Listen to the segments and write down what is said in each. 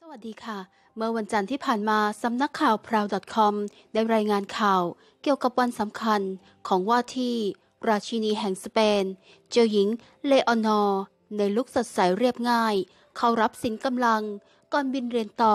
วัสดีค่ะ เมื่อวันจันทร์ที่ผ่านมาสำนักข่าว proud.com ได้รายงานข่าวเกี่ยวกับวันสำคัญของว่าที่ราชินีแห่งสเปนเจ้าหญิงเลโอนอร์ในลุคสดใสเรียบง่ายเข้ารับสินกำลังก่อนบินเรียนต่อ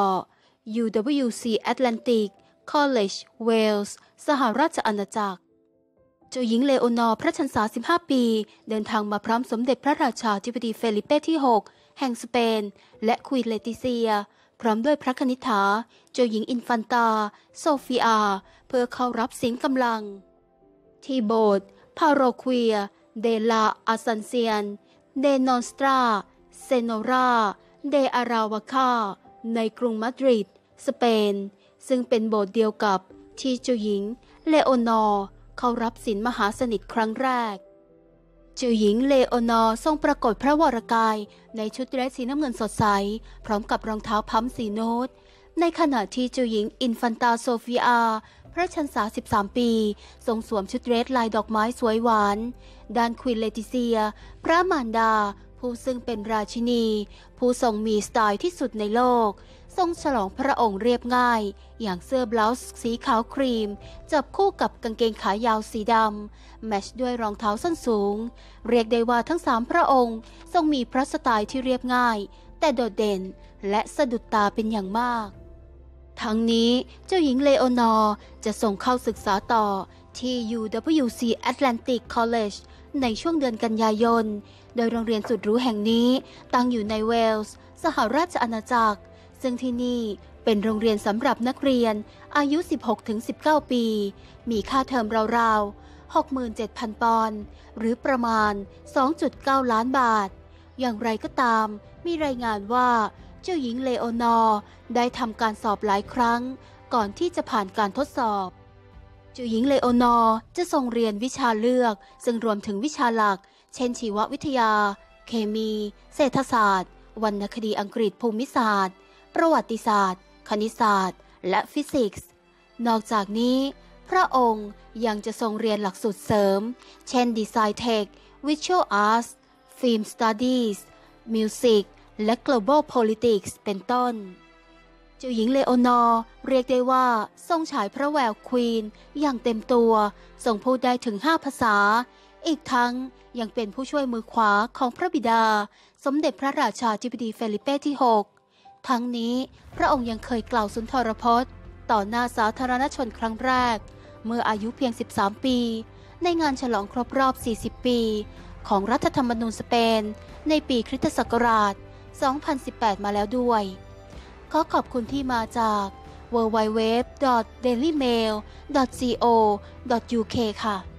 UWC Atlantic College Wales สหราชอาณาจักรเจ้าหญิงเลโอนอร์พระชรรษา 15 ปีเดินทางมาพร้อมสมเด็จพระราชาธิบดีเฟลิเป้ที่ 6 แห่งสเปนและควีนเลติเซียพร้อมด้วยพระคณิษฐาเจ้าหญิงอินฟันตาโซฟีอาเพื่อเข้ารับสินกำลังที่โบสถ์พาโรควียเดลาอาซันเซียนเดนอนสตราเซโนราเดอาราวาคาในกรุงมาดริดสเปนซึ่งเป็นโบสถ์เดียวกับที่เจ้าหญิงเลโอนอร์เข้ารับศีลมหาสนิทครั้งแรกเจ้าหญิงเลโอนอร์ทรงปรากฏพระวรกายในชุดเดรสสีน้ำเงินสดใสพร้อมกับรองเท้าพัมสีโน้ตในขณะที่เจ้าหญิงอินฟันตาโซฟีอาพระชรรษา 13 ปีทรงสวมชุดเดรสลายดอกไม้สวยหวานด้านควีนเลติเซียพระมารดาผู้ซึ่งเป็นราชินีผู้ทรงมีสไตล์ที่สุดในโลกทรงฉลองพระองค์เรียบง่ายอย่างเสื้อบลาส์สีขาวครีมจับคู่กับกางเกงขายาวสีดำแมทช์ด้วยรองเท้าส้นสูงเรียกได้ว่าทั้ง3พระองค์ทรงมีพระสไตล์ที่เรียบง่ายแต่โดดเด่นและสะดุดตาเป็นอย่างมากทั้งนี้เจ้าหญิงเลโอนอร์จะส่งเข้าศึกษาต่อที่ UWC Atlantic College ในช่วงเดือนกันยายนโดยโรงเรียนสุดหรูแห่งนี้ตั้งอยู่ในเวลส์สหราชอาณาจักรซึ่งที่นี่เป็นโรงเรียนสำหรับนักเรียนอายุ 16-19 ปีมีค่าเทอมราวๆ 67,000 ปอนด์หรือประมาณ 2.9 ล้านบาทอย่างไรก็ตามมีรายงานว่าเจ้าหญิงเลโอนอร์ได้ทำการสอบหลายครั้งก่อนที่จะผ่านการทดสอบเจ้าหญิงเลโอนอร์จะทรงเรียนวิชาเลือกซึ่งรวมถึงวิชาหลักเช่นชีววิทยาเคมีเศรษฐศาสตร์วรรณคดีอังกฤษภูมิศาสตร์ประวัติศาสตร์คณิตศาสตร์และฟิสิกส์นอกจากนี้พระองค์ยังจะทรงเรียนหลักสูตรเสริมเช่นดีไซน์เทควิชวลอาร์ตฟิล์มสตัดดี้มิวสิกและ global politics เป็นต้นเจ้าหญิงเลโอนอร์เรียกได้ว่าทรงฉายพระแววควีนอย่างเต็มตัวทรงพูดได้ถึง5ภาษาอีกทั้งยังเป็นผู้ช่วยมือขวาของพระบิดาสมเด็จพระราชาธิบดีเฟลิเป้ที่ 6ทั้งนี้พระองค์ยังเคยกล่าวสุนทรพจน์ต่อหน้าสาธารณชนครั้งแรกเมื่ออายุเพียง13ปีในงานฉลองครบรอบ40ปีของรัฐธรรมนูญสเปนในปีคริสตศักราช2018 มาแล้วด้วยขอขอบคุณที่มาจาก www.dailymail.co.uk ค่ะ